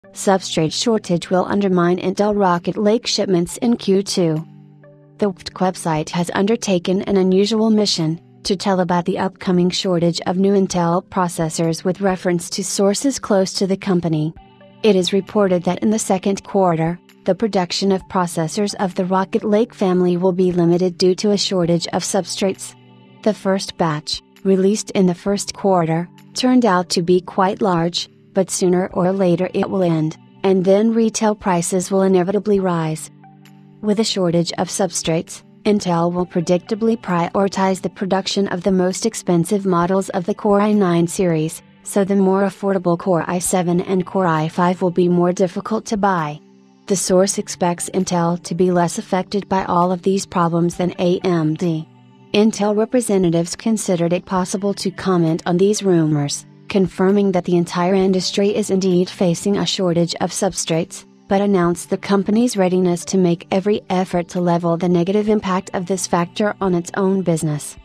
Substrate shortage will undermine Intel Rocket Lake shipments in Q2. The WFTK website has undertaken an unusual mission to tell about the upcoming shortage of new Intel processors with reference to sources close to the company. It is reported that in the second quarter, the production of processors of the Rocket Lake family will be limited due to a shortage of substrates. The first batch, released in the first quarter, turned out to be quite large, but sooner or later it will end, and then retail prices will inevitably rise. With a shortage of substrates, Intel will predictably prioritize the production of the most expensive models of the Core i9 series, so the more affordable Core i7 and Core i5 will be more difficult to buy. The source expects Intel to be less affected by all of these problems than AMD. Intel representatives considered it possible to comment on these rumors, confirming that the entire industry is indeed facing a shortage of substrates, but announced the company's readiness to make every effort to level the negative impact of this factor on its own business.